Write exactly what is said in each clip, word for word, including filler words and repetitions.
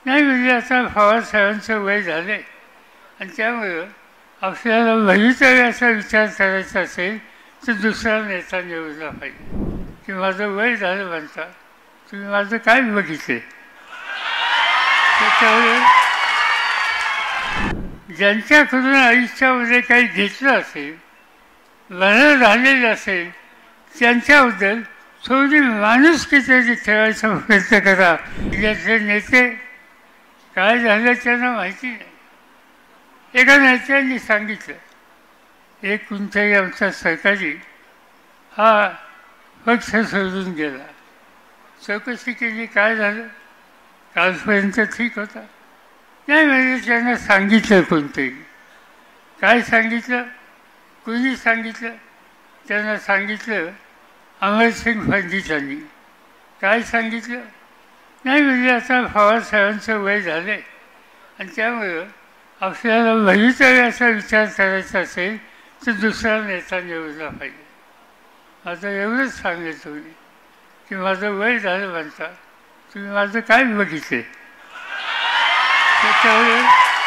नाही म्हणजे आता पवारसाहेबांचं वय झाले आणि त्यामुळं आपल्याला भवितव्य असा विचार करायचा असेल तर दुसरा नेता निवडला पाहिजे की माझं वय झालं म्हणता तुम्ही माझं काय बघितले त्याच्यामुळे ज्यांच्याकडून आयुष्यामध्ये काही घेतलं असेल बरं झालेलं असेल त्यांच्याबद्दल थोडी माणुसकी तरी ठेवायचा प्रयत्न करा. याचे नेते काय झालं त्यांना माहिती नाही. एका नेत्यांनी सांगितलं एक कोणत्याही आमचा सरकारी हा पक्ष सोडून गेला. चौकशी केली काय झालं कालपर्यंत ठीक होता नाही म्हणजे त्यांना सांगितलं कोणतंही काय सांगितलं कोणी सांगितलं त्यांना सांगितलं अमरसिंग पंडितांनी काय सांगितलं नाही म्हणजे आता पवारसाहेबांचं वय झालं आहे आणि त्यामुळं आपल्याला भवितव्य असा विचार करायचा असेल तर दुसरा नेता निवडला पाहिजे. आता एवढंच सांगेल तुम्ही की माझं वय झालं म्हणता तुम्ही माझं काय बघितले त्याच्यामुळे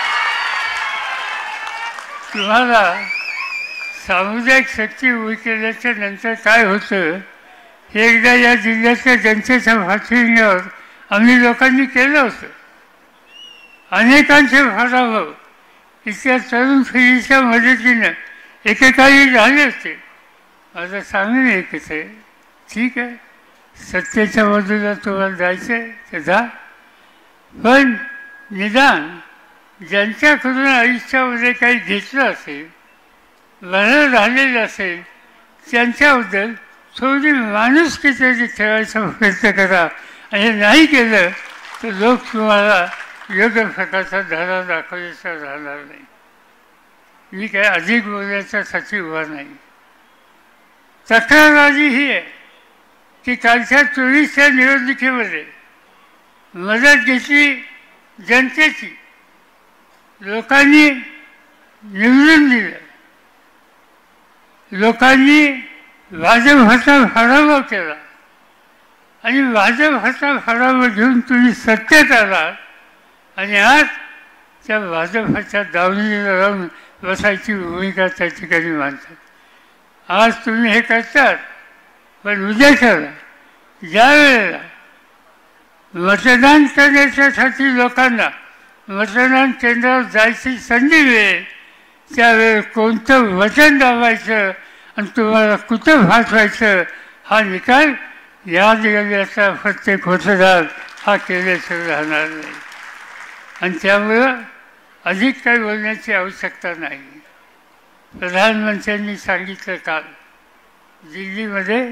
तुम्हाला सामुदायिक शक्ती उभी केल्याच्या नंतर काय होतं हे एकदा या जिल्ह्यातल्या जनतेच्या पाठिंब्यावर आम्ही लोकांनी केलं होतं. अनेकांचे पराभव इतक्या तरुण पिढीच्या मदतीनं एकेकाळी झाले असते. माझं सांगून एकच आहे ठीक आहे सत्तेच्या बाजूला तुम्हाला जायचं आहे तर जा पण निदान ज्यांच्याकडून आयुष्यामध्ये काही घेतलं असेल बरं झालेलं असेल त्यांच्याबद्दल थोडी माणुसकी तरी ठेवायचा प्रयत्न करा. आणि नाही केलं तर लोक तुम्हाला योग्य प्रकारचा धडा दाखवायचा राहणार नाही. मी काय अधिक बोलण्याच्यासाठी उभा नाही. तक्रारबाजी ही आहे की कालच्या चोवीसच्या निवडणुकीमध्ये मदत घेतली जनतेची लोकांनी निवडून दिलं लोकांनी भाजपचा पराभव केला आणि भाजपचा पराभव घेऊन तुम्ही सत्तेत आलात आणि आज त्या भाजपच्या दावणीला राहून बसायची भूमिका त्या ठिकाणी मानतात. आज तुम्ही हे करतात पण उद्या करा ज्या वेळेला मतदान करण्याच्यासाठी लोकांना मतदान केंद्रावर जायची संधी मिळेल त्यावेळेस कोणतं वचन दाबायचं आणि तुम्हाला कुठं फासवायचं हा निकाल या जिल्ह्याचा प्रत्येक मतदार हा केल्याशिवाय राहणार नाही. आणि त्यामुळं अधिक काही बोलण्याची आवश्यकता नाही. प्रधानमंत्र्यांनी सांगितलं काल दिल्लीमध्ये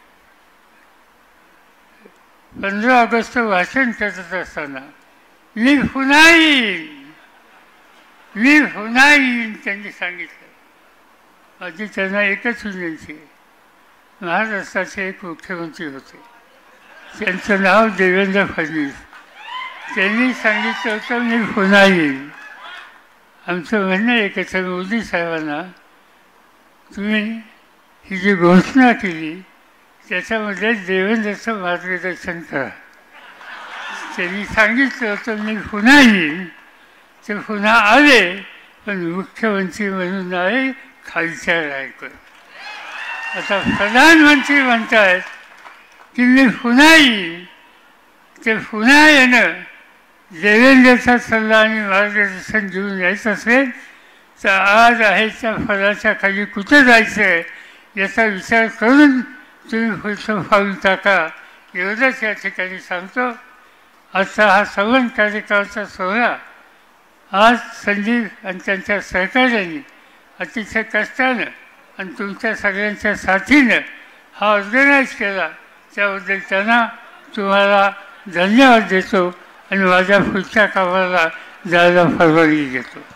पंधरा ऑगस्ट भाषण करत असताना मी पुन्हा येईन मी पुन्हा येईन त्यांनी सांगितलं. माझी त्यांना एकच विनंती आहे महाराष्ट्राचे एक मुख्यमंत्री होते त्यांचं नाव देवेंद्र फडणवीस त्यांनी सांगितलं होतं मी पुन्हा येईन. आमचं म्हणणं एकच आहे मोदी साहेबांना तुम्ही ही जी घोषणा केली त्याच्यामध्ये देवेंद्रचं मार्गदर्शन करा. त्यांनी सांगितलं होतं मी पुन्हा येईन ते पुन्हा आले पण मुख्यमंत्री म्हणून आले खालच्या रायकर. आता प्रधानमंत्री म्हणतायत की मी पुन्हा येईन ते पुन्हा येणं देवेंद्रचा सल्ला आणि मार्गदर्शन घेऊन यायचं असेल तर आज आहे त्या फळाच्या खाली कुठं जायचं आहे याचा विचार करून तुम्ही पुढचं पाऊल टाका एवढंच या ठिकाणी सांगतो. आजचा हा संवत कार्यक्रमाचा सोहळा आज संजीव आणि त्यांच्या सहकार्याने अतिशय कष्टानं आणि तुमच्या सगळ्यांच्या साथीनं हा ऑर्गनाईज केला त्याबद्दल त्यांना तुम्हाला धन्यवाद देतो आणि माझ्या पुढच्या कामाला जायला परवानगी घेतो.